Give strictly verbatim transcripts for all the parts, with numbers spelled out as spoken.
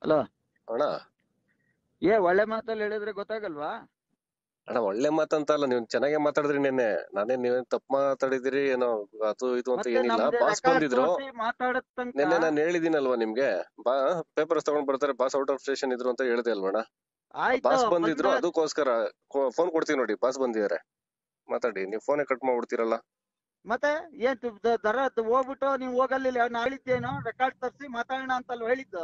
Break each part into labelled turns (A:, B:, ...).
A: Hello
B: ಅಣ್ಣ
A: ಏ ಒಳ್ಳೆ ಮಾತಲ್ಲಿ ಹೇಳಿದ್ರೆ ಗೊತ್ತಾಗಲ್ವಾ?
B: ಅಣ್ಣ ಒಳ್ಳೆ ಮಾತಂತ ಅಲ್ಲ, ನೀವು ಚೆನ್ನಾಗೇ ಮಾತಾಡಿದ್ರಿ ನಿನ್ನೆ. ನಾನೇ ನೀವೇನ್ ತಪ್ಪು ಮಾತಾಡಿದಿರಿ ಏನೋ ಅದು ಇದು ಅಂತ
A: ಮತ್ತೆ
B: ಏನಿಲ್ಲ.
A: ನಮ್ದೇ
B: ಬಾಸ್
A: ರೆಕಾರ್ಡ್
B: ಬಂದಿದ್ರು
A: ತೋರಿಸಿ ಮಾತಾಡತ್ ತನಕ
B: ನಿನ್ನೆ, ನಾನು ಹೇಳಿದೀನಲ್ವಾ ನಿಮ್ಗೆ, ಬಾ ಪೇಪರ್ಸ್ ತಗೊಂಡ್ ಬರ್ತಾರೆ, ಬಾಸ್ ಔಟ್ ಆಫ್ ಸ್ಟೇಷನ್ ಇದ್ರು ಅಂತ ಹೇಳಿದೆ ಅಲ್ವಣ್ಣ.
A: ಆಯ್ತು.
B: ಬಾಸ್ ಬಂದಿದ್ರು,
A: ಬಂದ
B: ಅದಕ್ಕೋಸ್ಕರ ಫೋನ್ ಕೊಡ್ತೀವಿ ನೋಡಿ, ಬಾಸ್ ಬಂದಿದ್ದಾರೆ ಮಾತಾಡಿ. ನೀವು ಫೋನೇ ಕಟ್ ಮಾಡ್ಬಿಡ್ತೀರಲ್ಲ.
A: ಮತ್ತೆ ಏನ್ ತು- ದ- ದರ ದ- ಹೋಗ್ಬಿಟ್ಟು ನೀವು ಹೋಗಲ್ಲಿಲ್ಲ, ನಾ ಹೇಳಿದ್ದೇನೋ ರೆಕಾರ್ಡ್ ತರಿಸಿ ಮಾತಾಡೋಣ ಅಂತಲ್ವ ಹೇಳಿದ್ದು?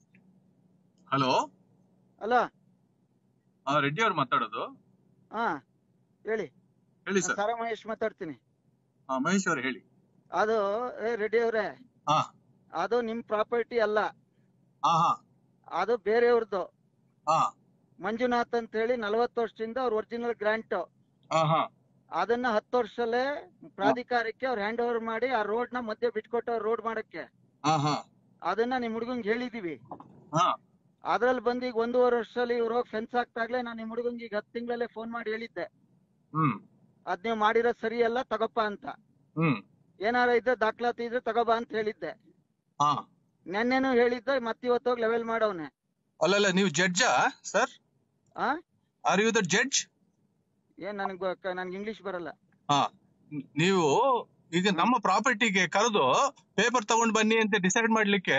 C: ಹಲೋ,
A: ಅಲ್ಲ
C: ರೆಡ್ಡಿ ಅವ್ರು ಮಾತಾಡೋದು.
A: ಹಾ ಹೇಳಿ.
C: ಹೇಳಿ
A: ನಾನ್
C: ಸರ್.
A: ಸಾರಾ ಮಹೇಶ್ ಮಾತಾಡ್ತೀನಿ.
C: ಹಾ, ಮಹೇಶ್ ಅವ್ರು ಹೇಳಿ.
A: ಅದು ಏ ರೆಡ್ಡಿ ಅವ್ರೆ,
C: ಹಾ
A: ಅದು ನಿಮ್ ಪ್ರಾಪರ್ಟಿ ಅಲ್ಲ,
C: ಹಾ ಹಾ
A: ಅದು ಬೇರೆಯವ್ರದ್ದು.
C: ಹಾ
A: ಮಂಜುನಾಥ್ ಅಂತ ಹೇಳಿ ನಲವತ್ತು ವರ್ಷದಿಂದ ಅವ್ರ ಒರಿಜಿನಲ್ ಗ್ರಾಂಟ್.
C: ಹಾ ಹಾ
A: ಅದನ್ನ ಹತ್ತು ವರ್ಷದಲ್ಲೇ ಪ್ರಾಧಿಕಾರಕ್ಕೆ ಅವ್ರು ಹ್ಯಾಂಡ್ ಓವರ್ ಮಾಡಿ ಆ ರೋಡ್ ನ ಮಧ್ಯೆ ಬಿಟ್ಕೊಟ್ಟು ರೋಡ್ ಮಾಡಕ್ಕೆ.
C: ಹಾ ಹಾ
A: ಅದನ್ನ ನಿಮ್ ಹುಡುಗಂಗೆ ಹೇಳಿದೀವಿ.
C: ಹಾ
A: ಅದ್ರಲ್ಲಿ ಬಂದು ಈಗ ಒಂದೂವರೆ ವರ್ಷದಲ್ಲಿ ಇವ್ರು ಫೆನ್ಸ್ ಆಗ್ತಾಗ್ಲೇ ನಾನು ನಿಮ್ ಹುಡುಗಂಗೆ ಈಗ ಹತ್ತು ತಿಂಗಳಲ್ಲೇ ಫೋನ್ ಮಾಡಿ ಹೇಳಿದ್ದೆ,
C: ಹ್ಮ್
A: ಅದ್ ನೀವು ಮಾಡಿರೋದ್ ಸರಿ ಅಲ್ಲ, ತಗೋಪ್ಪ ಅಂತ.
C: ಹ್ಮ್
A: ಏನಾರ ಇದ್ರೆ ದಾಖಲಾತಿ ಇದ್ರೆ ತಗೋಬ ಅಂತ ಹೇಳಿದ್ದೆ.
C: ಹಾ
A: ನೆನ್ನೆನೂ ಹೇಳಿದ್ದೆ, ಮತ್ತಿವತ್ತು ಹೋಗಿ ಲೆವೆಲ್ ಮಾಡವ್ನೆ.
C: ಅಲ್ಲಲ್ಲ, ನೀವು ಜಡ್ಜಾ ಸರ್?
A: ಆ
C: ಆರ್ ಯು ದ ಜಡ್ಜ್?
A: ಏನ್ ನನಗ್ ನನ್ಗೆ ಇಂಗ್ಲಿಷ್ ಬರಲ್ಲ.
C: ಹಾ, ನೀವು ಈಗ ನಮ್ಮ ಪ್ರಾಪರ್ಟಿಗೆ ಕರೆದು ಪೇಪರ್ ತಗೊಂಡ್ ಬನ್ನಿ ಅಂತ ಡಿಸೈಡ್ ಮಾಡ್ಲಿಕ್ಕೆ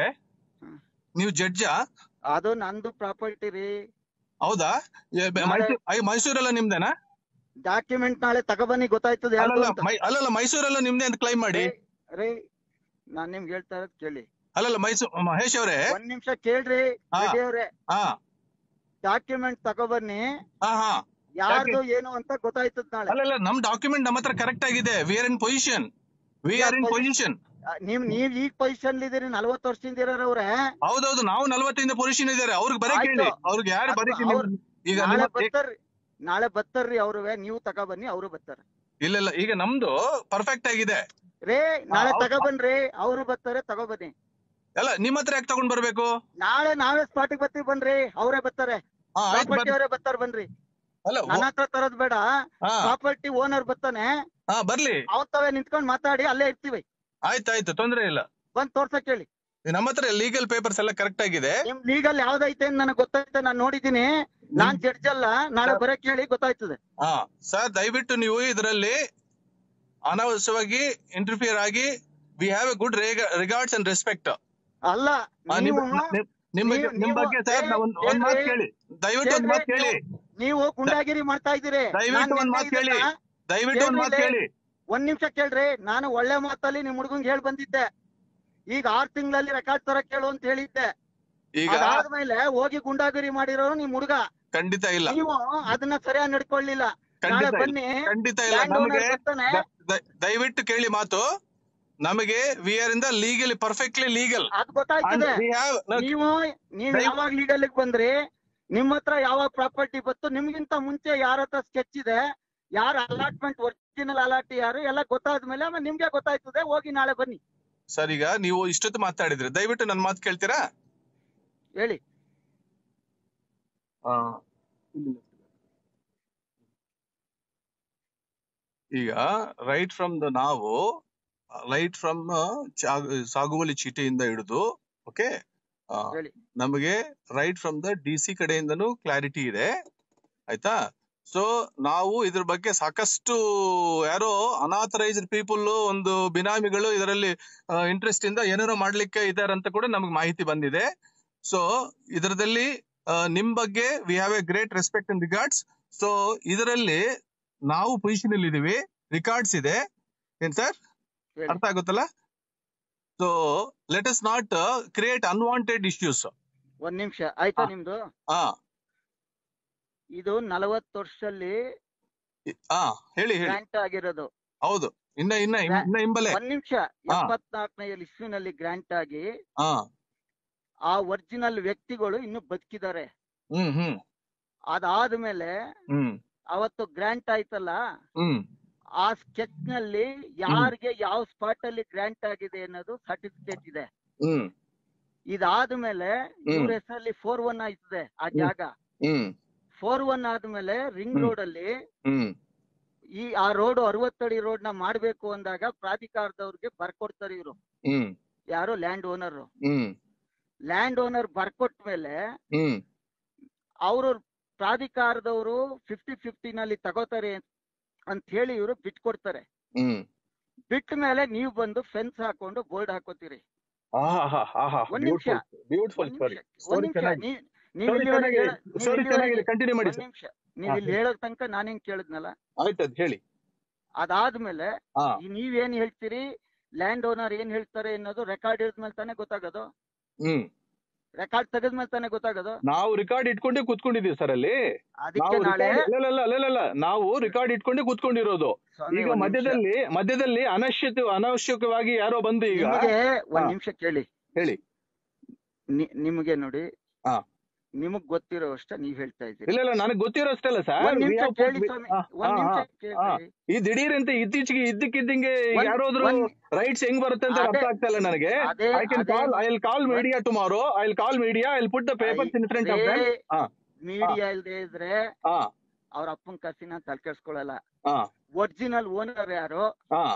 C: ನೀವು ಜಡ್ಜಾ?
A: ಅದು ನಂದು ಪ್ರಾಪರ್ಟಿ ರೀ.
C: ಹೌದಾ? ಏ, ಬೆ- ಮೈಸೂರ್ ಐ- ಮೈಸೂರೆಲ್ಲ ನಿಮ್ದೇನಾ?
A: ಡಾಕ್ಯುಮೆಂಟ್ ನಾಳೆ ತಗೊಬನ್ನಿ, ಗೊತ್ತಾಯ್ತದೆ ಯಾರ್ದು
C: ಅಲ್ಲಲ್ಲ
A: ಅಂತ.
C: ಮೈ ಅಲ್ಲಲ್ಲ ಮೈಸೂರೆಲ್ಲ ನಿಮ್ದೇ ಅಂತ ಕ್ಲೈಮ್ ಮಾಡಿ.
A: ರೀ ನಾನ್ ನಿಮ್ಗೆ ಹೇಳ್ತಾ ಇರೋದ್ ಕೇಳಿ.
C: ಅಲ್ಲಲ್ಲ ಮೈಸೂರ್ ಮಹೇಶ್ ಅವರೇ,
A: ಒಂದ್ ನಿಮಿಷ ಕೇಳ್ರಿ
C: ಹಾ.
A: ರೆಡ್ಡಿ ಅವ್ರೆ.
C: ಹಾ
A: ಡಾಕ್ಯುಮೆಂಟ್ ತಗೊಬನ್ನಿ,
C: ಹಾ ಹಾ
A: ಯಾರ್ದು ಏನು ಅಂತ ಗೊತ್ತಾಯ್ತದ ನಾಳೆ.
C: ಅಲ್ಲಲ್ಲ, ನಮ್ ಡಾಕ್ಯುಮೆಂಟ್ ನಮ್ಮ ಹತ್ರ ಕರೆಕ್ಟ್ ಆಗಿದೆ. We are in position, we are in position.
A: ನೀವ್ ನೀವ್ ಈಗ ಪೊಸಿಷನ್ ಇದೀರಿ, ನಲ್ವತ್ತು ವರ್ಷದಿಂದ ಇರೋರವ್ರೆ.
C: ಹೌದೌದು, ನಾವು ನಲವತ್ತೈದು ಪೊಸಿಷನ್ ಇದ್ದಾರೆ. ಅವ್ರಿಗೆ ಬರೀ
A: ಆಯ್ತು.
C: ಕೇಳಿ, ಅವ್ರಿಗೆ ಯಾರು
A: ಅದು
C: ಬರೀ
A: ಅವ್ರ್-
C: ಈಗ
A: ನಾಳೆ
C: ನಿಮ್ಮ-
A: ಬರ್ತಾರ್ರಿ, ನಾಳೆ ಬರ್ತಾರ್ರಿ ಅವ್ರುವೆ. ನೀವು ತಗೊಬನ್ನಿ, ಅವರು ಬರ್ತಾರೆ.
C: ಇಲ್ಲ ಇಲ್ಲ, ಈಗ ನಮ್ದು ಪರ್ಫೆಕ್ಟ್ ಆಗಿದೆ.
A: ರೇ ನಾಳೆ
C: ಹೌದು.
A: ತಗೊಬನ್ರಿ, ಅವರು ಬರ್ತಾರೆ, ತಗೊಬನ್ನಿ.
C: ಅಲ್ಲ, ನಿಮ್ಮ ಹತ್ರ ಯಾಕೆ ತಗೊಂಡ್ ಬರ್ಬೇಕು?
A: ನಾಳೆ ನಾವೇ ಸ್ಪಾಟಿಗೆ ಬರ್ತೀವಿ, ಬನ್ರಿ, ಅವರೇ ಬರ್ತಾರೆ.
C: ಹಾ ಆಯ್ತು,
A: ಪ್ರಾಪರ್ಟಿ
C: ಬರ್ರಿ.
A: ಅವರೇ ಬರ್ತಾರ, ಬನ್ರಿ.
C: ಅಲ್ಲ
A: ನನ್ನ ಹತ್ರ ತರೋದ್ ಬೇಡ,
C: ಹಾ
A: ಪ್ರಾಪರ್ಟಿ ಓನರ್ ಬರ್ತಾನೆ,
C: ಹಾ ಬರ್ಲಿ.
A: ಅವತ್ತವೇ ನಿಂತ್ಕೊಂಡ್ ಮಾತಾಡಿ ಅಲ್ಲೇ ಇರ್ತೀವಿ.
C: ಆಯ್ತಾಯ್ತು, ತೊಂದ್ರೆ ಇಲ್ಲ.
A: ಬಂದ್ ತೋರ್ಸಕ್ ಹೇಳಿ.
C: ನಮ್ಮ ಹತ್ರ ಲೀಗಲ್ ಪೇಪರ್ಸ್ ಎಲ್ಲ ಕರೆಕ್ಟ್ ಆಗಿದೆ.
A: ನಿಮ್ ಲೀಗಲ್ ಯಾವ್ದೈತೆ ಅಂತ ನನಗೆ ಗೊತ್ತೈತೆ, ನಾನ್ ನೋಡಿದೀನಿ. ನಾನ್ ಜಡ್ಜ್ ಅಲ್ಲ, ನಾಳೆ ಬರಕ್ ಹೇಳಿ, ಗೊತ್ತಾಯ್ತದೆ.
C: ಹಾ ಸರ್, ದಯವಿಟ್ಟು ನೀವು ಇದರಲ್ಲಿ ಅನಾವಶ್ಯವಾಗಿ ಇಂಟರ್ಫಿಯರ್ ಆಗಿ, we have a good regards and respect.
A: ಅಲ್ಲ ನೀವು
C: ನಿಮ್ ಬಗ್ಗೆ ನಿಮ್ ಬಗ್ಗೆ ಸರ್, ಒಂದ್ ಒಂದ್ ಮಾತು ಕೇಳಿ, ದಯವಿಟ್ಟು ಒಂದ್ ಮಾತು ಕೇಳಿ.
A: ನೀವು ಗುಂಡಾಗಿರಿ ಮಾಡ್ತಾ ಇದ್ದೀರಿ.
C: ದಯವಿಟ್ಟು ಒಂದ್ ಮಾತು ಕೇಳಿ, ದಯವಿಟ್ಟು ಒಂದ್ ಮಾತು ಕೇಳಿ.
A: ಒಂದ್ ನಿಮಿಷ ಕೇಳ್ರಿ. ನಾನು ಒಳ್ಳೆ ಮಾತಲ್ಲಿ ನಿಮ್ ಹುಡುಗಂಗೆ ಹೇಳ್ ಬಂದಿದ್ದೆ, ಈಗ ಆರ್ ತಿಂಗಳಲ್ಲಿ ರೆಕಾರ್ಡ್ ತರಕ್ ಹೇಳು ಅಂತ ಹೇಳಿದ್ದೆ.
C: ಈಗ
A: ಅದಾದ್ಮೇಲೆ ಹೋಗಿ ಗುಂಡಾಗಿರಿ ಮಾಡಿರೋರು ನಿಮ್ ಹುಡುಗ.
C: ಖಂಡಿತ ಇಲ್ಲ,
A: ನೀವು ಅದನ್ನ ಸರಿಯಾಗಿ ನಡ್ಕೊಳ್ಳಿಲ್ಲ. ನಾಳೆ
C: ಖಂಡಿತ ಇಲ್ಲ,
A: ಬನ್ನಿ,
C: ಖಂಡಿತ ಇಲ್ಲ.
A: ಲ್ಯಾಂಡ್ ಓನರ್
C: ನಮಗೆ
A: ಬರ್ತಾನೆ.
C: ದ- ದಯವಿಟ್ಟು ಕೇಳಿ ಮಾತು. ನಮಗೆ ವಿ ಆರ್ ಇಂದ ಲೀಗಲಿ ಪರ್ಫೆಕ್ಟ್ಲಿ ಲೀಗಲ್.
A: ಅದ್ ಗೊತ್ತಾಯ್ತದೆ. ನೀವು ನೀವ್
C: ದಯ-
A: ಯಾವಾಗ ಲೀಗಲ್ ಬಂದ್ರಿ, ನಿಮ್ ಹತ್ರ ಯಾವಾಗ ಪ್ರಾಪರ್ಟಿ ಬತ್ತು, ನಿಮ್ಗಿಂತ ಮುಂಚೆ ಯಾರ ಹತ್ರ ಸ್ಕೆಚ್ ಇದೆ, ಯಾರ ಅಲಾಟ್ಮೆಂಟ್ ಒರಿಜಿನಲ್ ಅಲಾಟಿ ಯಾರು ಎಲ್ಲ ಗೊತ್ತಾದ್ಮೇಲೆ ಆಮೇಲೆ ನಿಮ್ಗೆ ಗೊತ್ತಾಯ್ತದೆ. ಹೋಗಿ ನಾಳೆ ಬನ್ನಿ.
C: ಸರ್, ಈಗ ನೀವು ಇಷ್ಟೊತ್ತು ಮಾತಾಡಿದ್ರಿ, ದಯವಿಟ್ಟು ನನ್ನ ಮಾತು ಕೇಳ್ತೀರಾ?
A: ಹೇಳಿ.
C: ಆ, ಈಗ ರೈಟ್ ಫ್ರಮ್ ದ ನಾವು ರೈಟ್ ಫ್ರಮ್ ಸಾಗುವಳಿ ಚೀಟಿಯಿಂದ ಹಿಡಿದು, ಓಕೆ,
A: ಹೇಳಿ.
C: ನಮಗೆ right from the D C ಕಡೆಯಿಂದನೂ ಕ್ಲಾರಿಟಿ ಇದೆ, ಆಯ್ತಾ? ಸೊ ನಾವು ಇದ್ರ ಬಗ್ಗೆ ಸಾಕಷ್ಟು, ಯಾರೋ ಅನಾಥರೈಸ್ಡ್ ಪೀಪಲ್, ಒಂದು ಬಿನಾಮಿಗಳು ಇದರಲ್ಲಿ ಇಂಟ್ರೆಸ್ಟ್ ಇಂದ ಏನಾರೋ ಮಾಡ್ಲಿಕ್ಕೆ ಇದಾರೆ ಅಂತ ಕೂಡ ನಮ್ಗೆ ಮಾಹಿತಿ ಬಂದಿದೆ. ಸೊ ಇದರದಲ್ಲಿ ನಿಮ್ ಬಗ್ಗೆ we have a great respect and regards. So ಇದರಲ್ಲಿ ನಾವು ಪೊಸಿಷನ್ ಅಲ್ಲಿ ಇದೀವಿ, ರಿಕಾರ್ಡ್ಸ್ ಇದೆ, ಏನ್ ಸರ್, ಅರ್ಥ ಆಗುತ್ತಲ್ಲ? So let us not create unwanted issues.
A: ಒಂದ್ ನಿಮಿಷ ಆಯ್ತಾ ನಿಮ್ದು?
C: ಹಾ
A: ಇದು ನಲವತ್ತು ವರ್ಷದಲ್ಲಿ
C: ಹಾ ಹೇಳಿ ಹೇಳಿ.
A: ಗ್ರಾಂಟ್ ಆಗಿರೋದು.
C: ಹೌದು, ಇನ್ನ ಇನ್ನ ಇನ್ನ ಹಿಂಬಲೆ.
A: ಒಂದ್ ನಿಮಿಷ. ಎಪ್ಪತ್ನಾಲ್ಕನೇ ಇಸ್ವಿನಲ್ಲಿ ಗ್ರಾಂಟ್ ಆಗಿ
C: ಹಾ
A: ಆ ಒರಿಜಿನಲ್ ವ್ಯಕ್ತಿಗಳು ಇನ್ನು ಬದುಕಿದ್ದಾರೆ.
C: ಹ್ಮ್ ಹ್ಮ್
A: ಅದಾದ್ಮೇಲೆ
C: ಹ್ಮ್
A: ಅವತ್ತು ಗ್ರಾಂಟ್ ಆಯ್ತಲ್ಲ,
C: ಹ್ಮ್
A: ಆ ಸ್ಕೆಚ್ ನಲ್ಲಿ ಯಾರಿಗೆ ಯಾವ ಸ್ಪಾಟ್ ಅಲ್ಲಿ ಗ್ರಾಂಟ್ ಆಗಿದೆ ಅನ್ನೋದು ಸರ್ಟಿಫಿಕೇಟ್ ಇದೆ.
C: ಹ್ಮ್
A: ಇದಾದ್ಮೇಲೆ ಇವ್ರ ಹೆಸರಲ್ಲಿ ಫೋರ್ ಒನ್ ಆಯ್ತದೆ ಆ ಜಾಗ.
C: ಹ್ಮ್
A: ಫೋರ್ ಒನ್ ಆದ್ಮೇಲೆ ರಿಂಗ್ ರೋಡ್ ಅಲ್ಲಿ
C: ಹ್ಮ್
A: ಈ ಆ ರೋಡ್ ಅರವತ್ತಡಿ ರೋಡ್ ನ ಮಾಡ್ಬೇಕು ಅಂದಾಗ ಪ್ರಾಧಿಕಾರದವ್ರಿಗೆ ಬರ್ಕೊಡ್ತಾರೆ ಇವ್ರು,
C: ಹ್ಮ್
A: ಯಾರು ಲ್ಯಾಂಡ್ ಓನರ್.
C: ಹ್ಮ್
A: ಲ್ಯಾಂಡ್ ಓನರ್ ಬರ್ಕೊಟ್ಟ ಮೇಲೆ
C: ಹ್ಮ್
A: ಅವರು ಪ್ರಾಧಿಕಾರದವರು ಫಿಫ್ಟಿ ಫಿಫ್ಟಿ ನಲ್ಲಿ ತಗೋತಾರೆ ಅಂತ ಹೇಳಿ ಇವರು ಬಿಟ್ಕೊಡ್ತಾರೆ.
C: ಹ್ಮ್
A: ಬಿಟ್ಟ ಮೇಲೆ ನೀವು ಬಂದು ಫೆನ್ಸ್ ಹಾಕೊಂಡು ಬೋರ್ಡ್ ಹಾಕೋತೀರಿ.
C: ಆಹಾ ಆಹಾ
A: ಒಂದ್ ನಿಮಿಷ
C: ಬ್ಯೂಟಿಫುಲ್
A: ಒಂದ್
C: ಸ್ಟೋರಿ
A: ನಿಮಿಷ ಒಂದ್
C: ಸ್ಟೋರಿ
A: ನಿಮಿಷ
C: ಚೆನ್ನಾಗಿ
A: ನೀ- ನೀವ್
C: ಸ್ಟೋರಿ
A: ಇಲ್ಲಿವರೆಗೆ
C: ಚೆನ್ನಾಗಿದೆ
A: ಹೇಳ- ನೀವ್
C: ಸ್ಟೋರಿ
A: ಇಲ್ಲಿವರೆಗೆ
C: ಚೆನ್ನಾಗಿದೆ ಕಂಟಿನ್ಯೂ ಮಾಡಿ
A: ಒಂದ್
C: ಸರ್.
A: ನಿಮಿಷ ನೀವ್
C: ಹಾ
A: ಇಲ್ಲಿ ಹೇಳೋ ತನಕ ನಾನೇನ್ ಕೇಳಿದ್ನಲ್ಲ,
C: ಆಯ್ತದ್ ಹೇಳಿ.
A: ಅದಾದ್ಮೇಲೆ
C: ಹಾ
A: ಈ ನೀವೇನ್ ಹೇಳ್ತೀರಿ, ಲ್ಯಾಂಡ್ ಓನರ್ ಏನ್ ಹೇಳ್ತಾರೆ ಅನ್ನೋದು ರೆಕಾರ್ಡ್ ಇದ್ಮೇಲೆ ತಾನೇ ಗೊತ್ತಾಗೋದು,
C: ಹ್ಮ್
A: ರೆಕಾರ್ಡ್ ತೆಗೆದ್ಮೇಲೆ ತಾನೇ ಗೊತ್ತಾಗೋದು.
C: ನಾವು ರಿಕಾರ್ಡ್ ಇಟ್ಕೊಂಡೇ ಕೂತ್ಕೊಂಡಿದೀವಿ ಸರ್ ಅಲ್ಲಿ.
A: ಅದಕ್ಕೆ
C: ನಾವು
A: ನಾಳೆ
C: ರಿಕಾರ್ಡ್ ಇಲ್ಲ ಇಲ್ಲ ಇಲ್ಲ ಇಲ್ಲ ನಾವು ರಿಕಾರ್ಡ್ ಇಟ್ಕೊಂಡೇ ಕೂತ್ಕೊಂಡಿರೋದು.
A: ಸ್ವಾಮಿ
C: ಈಗ
A: ಒಂದ್ ನಿಮಿಷ
C: ಮಧ್ಯದಲ್ಲಿ ಮಧ್ಯದಲ್ಲಿ ಅನಶ್ಯತ ಅನವಶ್ಯಕವಾಗಿ ಯಾರೋ ಬಂದು ಈಗ
A: ನಿಮಗೆ ಒಂದ್
C: ಹಾ
A: ನಿಮಿಷ ಕೇಳಿ.
C: ಹೇಳಿ.
A: ನಿ- ನಿಮಗೆ ನೋಡಿ,
C: ಹಾ
A: ನಿಮಗ್ ಗೊತ್ತಿರೋ ಅಷ್ಟ ನೀವ್ ಹೇಳ್ತಾ ಇದ್ದೀರಿ.
C: ಇಲ್ಲ ಇಲ್ಲ ನನಗೆ ಗೊತ್ತಿರೋಷ್ಟಲ್ಲ
A: ಒಂದ್
C: ಸರ್.
A: ನಿಮಿಷ ಕೇಳಿ ಸ್ವಾಮಿ, ಒಂದ್ ನಿಮಿಷ ಕೇಳ್ರಿ.
C: ಈ ದಿಢೀರಂತೆ ಇತ್ತೀಚೆಗೆ ಇದ್ದಕ್ಕಿದ್ದಂಗೆ
A: ಒಂದ್
C: ಯಾರಾದ್ರೂ
A: ಒಂದ್
C: ರೈಟ್ಸ್ ಹೆಂಗ್ ಬರುತ್ತೆ ಅಂತ
A: ಅದೇ
C: ಅರ್ಥ ಆಗ್ತಾ ಇಲ್ಲ ನನಗೆ.
A: ಅದೇ
C: ಐ ಕ್ಯಾನ್
A: ಅದೇ
C: ಕಾಲ್ ಐ ವಿಲ್ ಕಾಲ್
A: ಒಂದ್
C: media tomorrow. I will call media. I will put the papers in front of them. ಹಾ
A: ಮೀಡಿಯಾ ಇಲ್ದೇ ಇದ್ರೆ
C: ಹಾ
A: ಅವ್ರ ಅಪ್ಪನ್ ಕಸಿನ ತಲೆ ಕೆಡ್ಸ್ಕೊಳಲ್ಲ.
C: ಹಾ
A: ಒರಿಜಿನಲ್ ಓನರ್ ಯಾರು
C: ಹಾ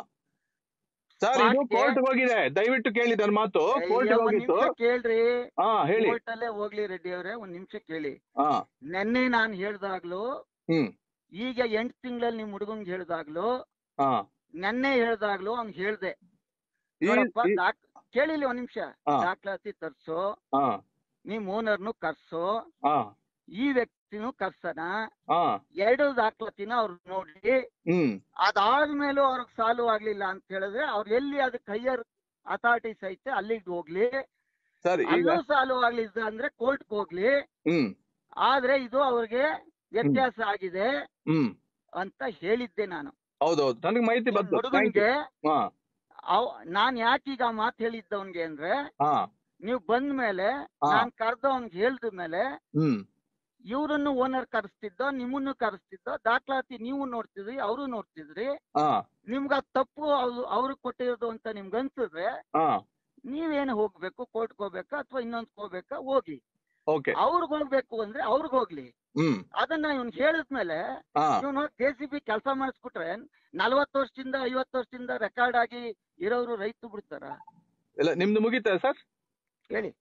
C: ಸರ್ ಇದು
A: ಸ್ಪಾಟ್ಗೆ
C: ಕೋರ್ಟ್ ಹೋಗಿದೆ. ದಯವಿಟ್ಟು ಕೇಳಿ ನನ್ನ ಮಾತು. ಕೋರ್ಟ್
A: ಒಂದ್
C: ಹೋಗಿತ್ತು.
A: ನಿಮಿಷ ಕೇಳ್ರಿ.
C: ಹಾ ಹೇಳಿ.
A: ಕೋರ್ಟ್ ಅಲ್ಲೇ ಹೋಗ್ಲಿ ರೆಡ್ಡಿ ಅವ್ರೆ, ಒಂದ್ ನಿಮಿಷ ಕೇಳಿ.
C: ಹಾ
A: ನೆನ್ನೆ ನಾನ್ ಹೇಳ್ದಾಗ್ಲು,
C: ಹ್ಮ್
A: ಈಗ ಎಂಟ್ ತಿಂಗಳಲ್ಲಿ ನಿಮ್ ಹುಡುಗಂಗ್ ಹೇಳ್ದಾಗ್ಲು,
C: ಹಾ
A: ನೆನ್ನೆ ಹೇಳ್ದಾಗ್ಲು ಅವ್ನ್ ಹೇಳ್ದೆ,
C: ಈ
A: ನೋಡಪ್ಪ
C: ಈ-
A: ದಾಖ್ ಕೇಳಿಲಿ ಒಂದ್ ನಿಮಿಷ,
C: ಹಾ
A: ದಾಖಲಾತಿ ತರ್ಸು,
C: ಹಾ
A: ನಿಮ್ ಓನರ್ನು ಕರ್ಸು,
C: ಹಾ
A: ಈ ವ್ಯಕ್ತಿನೂ ಕರ್ಸನ,
C: ಹಾ
A: ಎರಡು ದಾಖಲಾತಿನ ಅವ್ರು ನೋಡಿ,
C: ಹ್ಮ್
A: ಅದಾದ್ಮೇಲೂ ಅವ್ರಿಗೆ ಸಾಲ್ವ್ ಆಗ್ಲಿಲ್ಲ ಅಂತ ಹೇಳಿದ್ರೆ ಅವ್ರು ಎಲ್ಲಿ ಅದಕ್ಕೆ ಹೈಯರ್ ಅಥಾರಿಟೀಸ್ ಐತೆ ಅಲ್ಲಿಗೆ ಹೋಗ್ಲಿ,
C: ಸರ್ ಈಗ
A: ಅಲ್ಲೂ ಸಾಲ್ವ್ ಆಗ್ಲಿಲ್ಲ ಅಂದ್ರೆ ಕೋರ್ಟ್ಗೆ ಹೋಗ್ಲಿ.
C: ಹ್ಮ್
A: ಆದ್ರೆ ಇದು ಅವ್ರಿಗೆ ವ್ಯತ್ಯಾಸ ಆಗಿದೆ
C: ಹ್ಮ್
A: ಅಂತ ಹೇಳಿದ್ದೆ ನಾನು.
C: ಹೌದೌದು ನನಗೆ ಮಾಹಿತಿ ಬಂತು. Thank you.
A: ಹುಡುಗನಿಗೆ
C: ಹಾ
A: ಅವ್- ನಾನ್ ಯಾಕೀಗ ಮಾತು ಹೇಳಿದ್ದವನ್ಗೆ ಅಂದ್ರೆ,
C: ಹಾ
A: ನೀವ್ ಬಂದ ಮೇಲೆ
C: ಹಾ
A: ನಾನ್ ಕರ್ದವನ್ಗೆ ಹೇಳ್ದ ಮೇಲೆ
C: ಹ್ಮ್
A: ಇವ್ರನ್ನು ಓನರ್ ಕರೆಸ್ತಿದ್ದೋ ನಿಮ್ಮನ್ನು ಕರೆಸ್ತಿದ್ದೋ, ದಾಖಲಾತಿ ನೀವು ನೋಡ್ತಿದ್ರಿ ಅವರು ನೋಡ್ತಿದ್ರಿ,
C: ಹಾ
A: ನಿಮ್ಗ ಅದ್ ತಪ್ಪು ಅವ್ರಿಗೆ ಕೊಟ್ಟಿರೋದು ಅಂತ ನಿಮ್ಗೆ ಅನ್ಸಿದ್ರೆ
C: ಹಾ
A: ನೀವೇನು ಹೋಗ್ಬೇಕು, ಕೋರ್ಟ್ಗೆ ಹೋಗ್ಬೇಕಾ ಅಥವಾ ಇನ್ನೊಂದ್ ಹೋಗ್ಬೇಕಾ, ಹೋಗಿ.
C: ಓಕೆ
A: ಅವ್ರಿಗೆ ಹೋಗ್ಬೇಕು ಅಂದ್ರೆ ಅವ್ರಿಗೆ ಹೋಗ್ಲಿ.
C: ಹ್ಮ್
A: ಅದನ್ನ ಇವ್ನ್ ಹೇಳಿದ್ಮೇಲೆ
C: ಹಾ
A: ಇವನು ಕೆ ಸಿ ಬಿ ಕೆಲಸ ಮಾಡಿಸ್ಬಿಟ್ರೆ ನಲ್ವತ್ತು ವರ್ಷದಿಂದ ಐವತ್ತು ವರ್ಷದಿಂದ ರೆಕಾರ್ಡ್ ಆಗಿ ಇರೋರು ರೈತ ಬಿಡ್ತಾರ?
C: ಇಲ್ಲ ನಿಮ್ದು ಮುಗೀತಾ ಸರ್?
A: ಹೇಳಿ.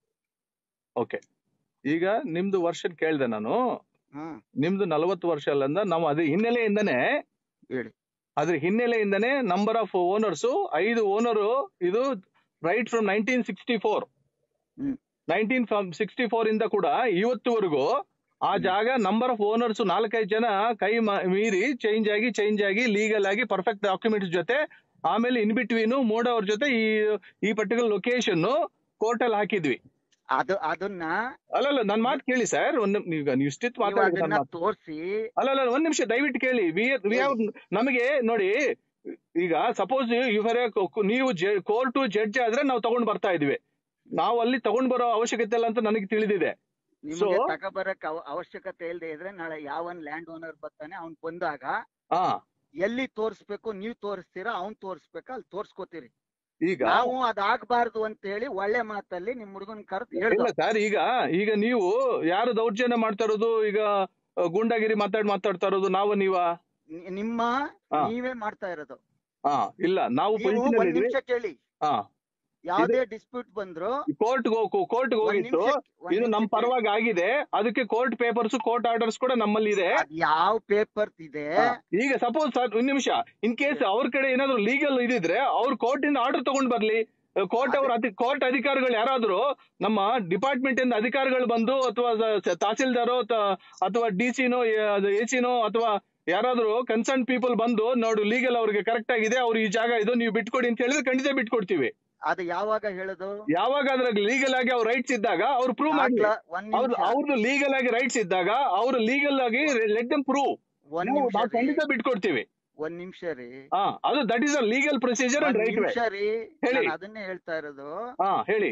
C: ಓಕೆ ಈಗ ನಿಮ್ದು ವರ್ಷನ್ ಕೇಳ್ದೆ ನಾನು.
A: ಹ್ಮ್
C: ನಿಮ್ದು ನಲವತ್ತು ವರ್ಷ ಅಲ್ಲಂದ ನಾವು ಅದ್ರ ಹಿನ್ನೆಲೆಯಿಂದನೇ
A: ಹೇಳಿ.
C: ಅದ್ರ ಹಿನ್ನೆಲೆಯಿಂದನೇ ನಂಬರ್ ಆಫ್ ಓನರ್ಸ್ ಐದು ಓನರು ಇದು right from nineteen sixty four
A: hmm
C: nineteen sixty four ಇಂದ ಕೂಡ ಇವತ್ತುವರೆಗೂ ಆ ಜಾಗ ನಂಬರ್ ಆಫ್ ಓನರ್ಸ್ ನಾಲ್ಕೈದು ಜನ ಕೈ ಮ- ಮೀರಿ ಚೇಂಜ್ ಆಗಿ ಚೇಂಜ್ ಆಗಿ ಲೀಗಲ್ ಆಗಿ ಪರ್ಫೆಕ್ಟ್ ಡಾಕ್ಯುಮೆಂಟ್ಸ್ ಜೊತೆ ಆಮೇಲೆ ಇನ್ ಬಿಟ್ವೀನು ಮೋಡ ಅವ್ರ ಜೊತೆ ಈ ಈ ಪರ್ಟಿಕ್ಯುಲರ್ ಲೊಕೇಶನ್ ಕೋರ್ಟ್ ಅಲ್ಲಿ ಹಾಕಿದ್ವಿ.
A: ಅದು ಅದನ್ನ
C: ಅಲ್ಲಲ್ಲ ನನ್ ಮಾತು ಕೇಳಿ ಸರ್. ಒಂದ್ ಈಗ ನೀವು ಇಷ್ಟಿತ್ತು
A: ನೀವು
C: ಮಾತಾಡಿ
A: ಅದನ್ನ
C: ನನ್ನ ಮಾತು.
A: ತೋರಿಸಿ.
C: ಅಲ್ಲಲ್ಲ ಒಂದ್ ನಿಮಿಷ ದಯವಿಟ್ಟು ಕೇಳಿ. ವಿ ವಿ ಹ್ಯಾವ್ ನಮಗೆ ನೋಡಿ ಈಗ ಸಪೋಸ್ ಇವರೇ ನೀವು ಕೋರ್ಟ್ ಜಡ್ಜ್ ಆದ್ರೆ ನಾವು ತಗೊಂಡ್ ಬರ್ತಾ ಇದೀವಿ. ನಾವು ಅಲ್ಲಿ ತಗೊಂಡ್ ಬರೋ ಅವಶ್ಯಕತೆ ಇಲ್ಲ ಅಂತ ನನಗೆ ತಿಳಿದಿದೆ.
A: ನಿಮಗೆ ತಗೊಬರಕ್ ಅವ- ಅವಶ್ಯಕತೆ ಇಲ್ಲದೆ ಇದ್ರೆ ನಾಳೆ ಯಾವನ್ ಲ್ಯಾಂಡ್ ಓನರ್ ಬರ್ತಾನೆ ಅವ್ನ್ ಬಂದಾಗ
C: ಹಾ
A: ಎಲ್ಲಿ ತೋರಿಸ್ಬೇಕು ನೀವ್ ತೋರಿಸ್ತೀರಾ, ಅವ್ನ್ ತೋರಿಸ್ಬೇಕಾ ಅಲ್ಲಿ ತೋರ್ಸ್ಕೊತೀರಿ.
C: ಈಗ
A: ನಾವು ಅದಾಗಬಾರ್ದು ಅಂತ ಹೇಳಿ ಒಳ್ಳೆ ಮಾತಲ್ಲಿ ನಿಮ್ ಹುಡುಗನ್ ಕರೆದು
C: ಇಲ್ಲ
A: ಹೇಳ್ದ.
C: ಸರ್ ಈಗ ಈಗ ನೀವು ಯಾರು ದೌರ್ಜನ್ಯ ಮಾಡ್ತಾ ಇರೋದು, ಈಗ ಆ, ಗೂಂಡಾಗಿರಿ ಮಾತಾಡ್ ಮಾತಾಡ್ತಾ ಇರೋದು ನಾವು ನೀವಾ?
A: ನಿ- ನಿಮ್ಮ
C: ಹಾ.
A: ನೀವೇ ಮಾಡ್ತಾ ಇರೋದು.
C: ಹಾ ಇಲ್ಲ ನಾವು
A: ನೀವು
C: ಪೊಸಿಷನ್
A: ಒಂದ್
C: ಅಲ್ಲಿ ಇದೀವಿ.
A: ನಿಮಿಷ ಕೇಳಿ.
C: ಹಾ
A: ಯಾವ್ದೇ ಡಿಸ್ಪ್ಯೂಟ್ ಬಂದ್ರು
C: ಕೋರ್ಟ್ ಕೋರ್ಟ್
A: ಒಂದ್
C: ಹೋಗಿತ್ತು.
A: ನಿಮಿಷ ಒಂದ್
C: ಇದು
A: ನಿಮಿಷ
C: ನಮ್
A: ಕೇಳಿ.
C: ಪರವಾಗಿ ಆಗಿದೆ. ಅದಕ್ಕೆ ಕೋರ್ಟ್ ಪೇಪರ್ಸ್ ಕೋರ್ಟ್ ಆರ್ಡರ್ಸ್ ಕೂಡ ನಮ್ಮಲ್ಲಿ ಇದೆ.
A: ಅದ್ ಯಾವ ಪೇಪರ್ ಇದೆ.
C: ಹಾ. ಈಗ ಸಪೋಸ್ ಸರ್ ಒಂದ್ ನಿಮಿಷ ಇನ್ ಕೇಸ್ ಅವ್ರ ಕಡೆ ಏನಾದ್ರು ಲೀಗಲ್ ಇದಿದ್ರೆ ಅವ್ರು ಕೋರ್ಟ್ ಇಂದ ಆರ್ಡರ್ ತಗೊಂಡ್ ಬರ್ಲಿ. ಕೋರ್ಟ್ ಅವ್ರ ಕೋರ್ಟ್ ಅಧಿಕಾರಿಗಳು ಯಾರಾದ್ರೂ ನಮ್ಮ ಡಿಪಾರ್ಟ್ಮೆಂಟ್ ಇಂದ ಅಧಿಕಾರಿಗಳು ಬಂದು ಅಥವಾ ತಹಸೀಲ್ದಾರೋ ಅಥವಾ ಡಿ ಸಿನೋ ಎ ಸಿನೋ ಅಥವಾ ಯಾರಾದ್ರೂ ಕನ್ಸರ್ನ್ ಪೀಪಲ್ ಬಂದು ನೋಡು ಲೀಗಲ್ ಅವ್ರಿಗೆ ಕರೆಕ್ಟ್ ಆಗಿದೆ, ಅವ್ರು ಈ ಜಾಗ ಇದು ನೀವು ಬಿಟ್ಕೊಡಿ ಅಂತ ಹೇಳಿದ್ರೆ ಖಂಡಿತ ಬಿಟ್ಕೊಡ್ತೀವಿ.
A: ಅದು ಯಾವಾಗ ಹೇಳೋದು?
C: ಯಾವಾಗ ಅದ್ರಾಗ ಲೀಗಲ್ ಆಗಿ ಅವ್ರ ರೈಟ್ಸ್ ಇದ್ದಾಗ ಅವ್ರು ಪ್ರೂವ್ ಮಾಡ್ಲಿ.
A: ದಾಖಲ- ಒಂದ್
C: ಅವ್ರ
A: ನಿಮಿಷ
C: ಅವ್ರದ್ದು ಲೀಗಲ್ ಆಗಿ ರೈಟ್ಸ್ ಇದ್ದಾಗ ಅವ್ರು ಲೀಗಲ್ ಆಗಿ ಲೆಟ್ ದೆಮ್ ಪ್ರೂವ್.
A: ಒಂದ್ ನಿಮಿಷ
C: ನಾವು
A: ರೀ
C: ಖಂಡಿತ ಬಿಟ್ಕೊಡ್ತೀವಿ.
A: ಒಂದ್ ನಿಮಿಷ ರೀ
C: ಹಾ ಅದು that is a legal procedure and
A: ಒಂದ್
C: ರೈಟ್ ವೇ.
A: ನಿಮಿಷ ರೀ
C: ಹೇಳಿ.
A: ನಾನು ಅದನ್ನೇ ಹೇಳ್ತಾ ಇರೋದು.
C: ಹಾ ಹೇಳಿ.